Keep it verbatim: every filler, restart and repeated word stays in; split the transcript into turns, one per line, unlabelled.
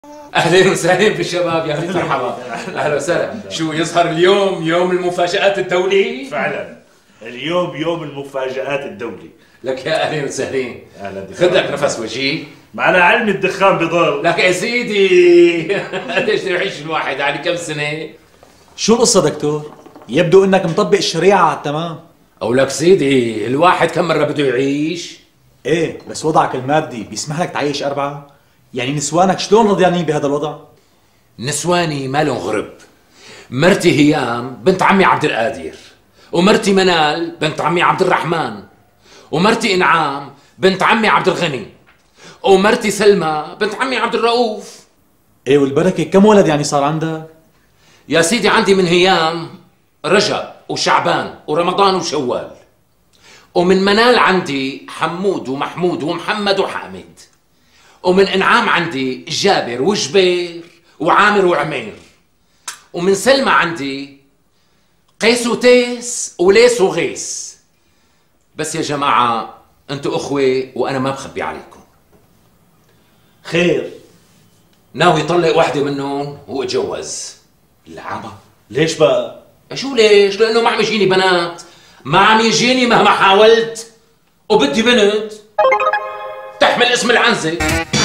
اهلا وسهلا بالشباب، يا اهلا مرحبا. اهلا وسهلا. شو يظهر اليوم يوم المفاجآت الدولي؟
فعلا اليوم يوم المفاجآت الدولي.
لك يا اهلا وسهلا.
اهلا.
خذ لك نفس وجهي.
معنا علم الدخان بضل.
لك يا سيدي قديش بده يعيش الواحد؟ يعني كم سنة؟
شو القصة دكتور؟ يبدو انك مطبق الشريعة على التمام.
او لك سيدي الواحد كم مرة بده يعيش؟
ايه بس وضعك المادي بيسمح لك تعيش أربعة؟ يعني نسوانك شلون رضيانين بهذا الوضع؟
نسواني مالهم غرب. مرتي هيام بنت عمي عبد القادر، ومرتي منال بنت عمي عبد الرحمن، ومرتي انعام بنت عمي عبد الغني، ومرتي سلمى بنت عمي عبد الرؤوف.
ايه والبركة كم ولد يعني صار عندك؟
يا سيدي عندي من هيام رجب وشعبان ورمضان وشوال، ومن منال عندي حمود ومحمود ومحمد وحامد، ومن انعام عندي جابر وجبير وعامر وعمير، ومن سلمى عندي قيس وتيس وليس وغيس. بس يا جماعة انتوا اخوة وانا ما بخبي عليكم.
خير؟
ناوي يطلق واحدة منهم واتجوز. العبا.
ليش بقى؟
شو ليش؟ لانه ما عم يجيني بنات، ما عم يجيني مهما حاولت، وبدي بنت تحمل اسم العنزة.